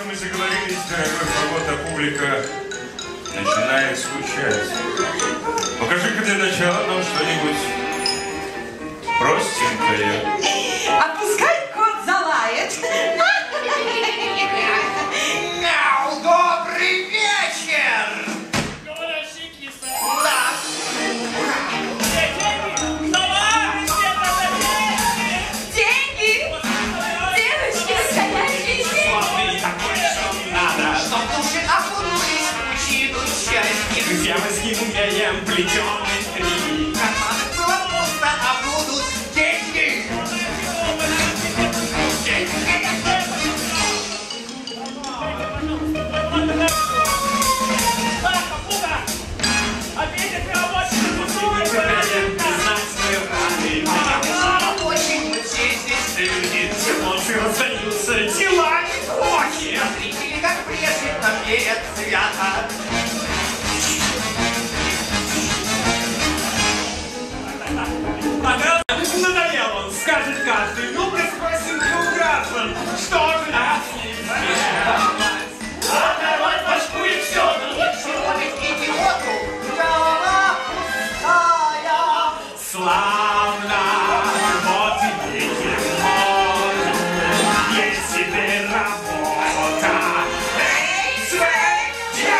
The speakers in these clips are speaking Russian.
что мы заговорились, дорогой фото публика начинает скучать. Покажи-ка для начала нам что-нибудь простенькое. А пускай кот залает. Добрый вечер! Говорящий киса. Да. Деньги! Девочки, настоящие деньги! Надо, чтоб души окунулись в пучину счастья. Девочки, умеем плетеный три. Карманы было пусто, а будут деньги. Деньги. Очень мы все здесь люди. Эмоции раздаются, дела неплохи. Зрители, как прежде, наперед свято. Ага, надоел он, скажет каждый. Ну-ка спросим у граждан, что же нас с ним замешать? А народ башку и все. Сегодня идиоту голова пустая. Славно, вот и видим он. Есть теперь работа. Эй, Свет!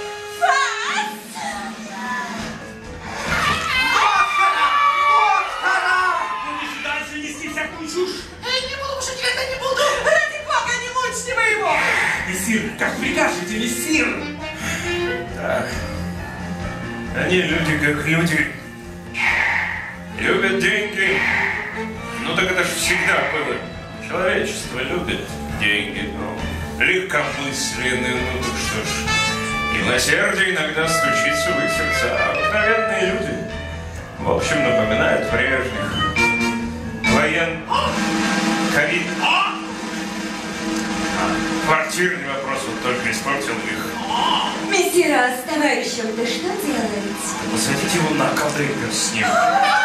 Ну не дальше нести всякую чушь. Не буду шутить, это не буду. Ради бога, не мучьте вы его! Мессир, как прикажете, мессир? Да. Они люди как люди. Любят деньги. Ну так это же всегда было. Человечество любит деньги. Ну, легкомысленные, ну так что ж. И милосердие иногда стучится в их сердца. Обыкновенные люди. В общем, напоминают прежних. Ковид. Квартирный вопрос вот только испортил их. Мессира, с товарищем-то что делаете? Посадите его на ковры с ним.